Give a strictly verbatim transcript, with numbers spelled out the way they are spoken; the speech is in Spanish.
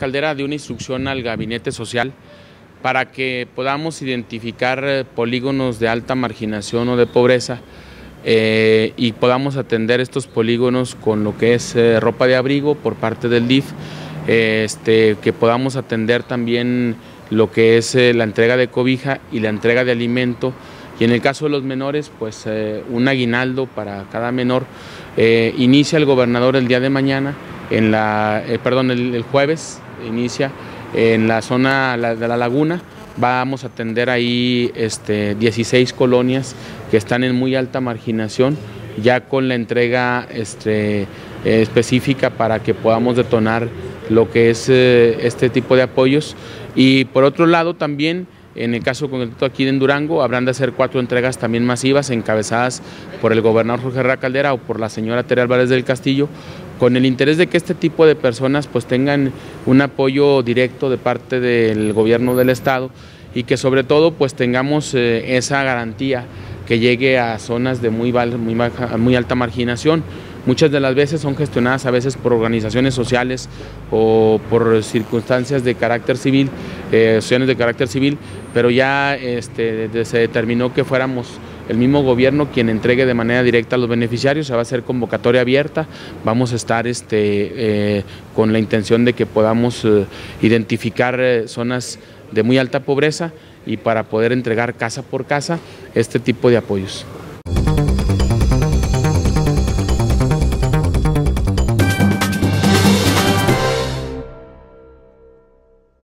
Caldera dio una instrucción al Gabinete Social para que podamos identificar polígonos de alta marginación o de pobreza eh, y podamos atender estos polígonos con lo que es eh, ropa de abrigo por parte del D I F, eh, este, que podamos atender también lo que es eh, la entrega de cobija y la entrega de alimento, y en el caso de los menores, pues eh, un aguinaldo para cada menor. Eh, inicia el gobernador el día de mañana, en la, eh, perdón, el, el jueves inicia en la zona de la Laguna. Vamos a atender ahí este, dieciséis colonias que están en muy alta marginación, ya con la entrega este, eh, específica para que podamos detonar lo que es eh, este tipo de apoyos. Y por otro lado también, en el caso concreto aquí en Durango, habrán de hacer cuatro entregas también masivas encabezadas por el gobernador Jorge Herrera Caldera o por la señora Tere Álvarez del Castillo, con el interés de que este tipo de personas pues tengan un apoyo directo de parte del gobierno del estado y que sobre todo pues tengamos eh, esa garantía que llegue a zonas de muy, muy, baja, muy alta marginación. Muchas de las veces son gestionadas a veces por organizaciones sociales o por circunstancias de carácter civil, eh, asociaciones de carácter civil, pero ya este, se determinó que fuéramos el mismo gobierno quien entregue de manera directa a los beneficiarios. Se va a hacer convocatoria abierta, vamos a estar este, eh, con la intención de que podamos eh, identificar eh, zonas de muy alta pobreza y para poder entregar casa por casa este tipo de apoyos.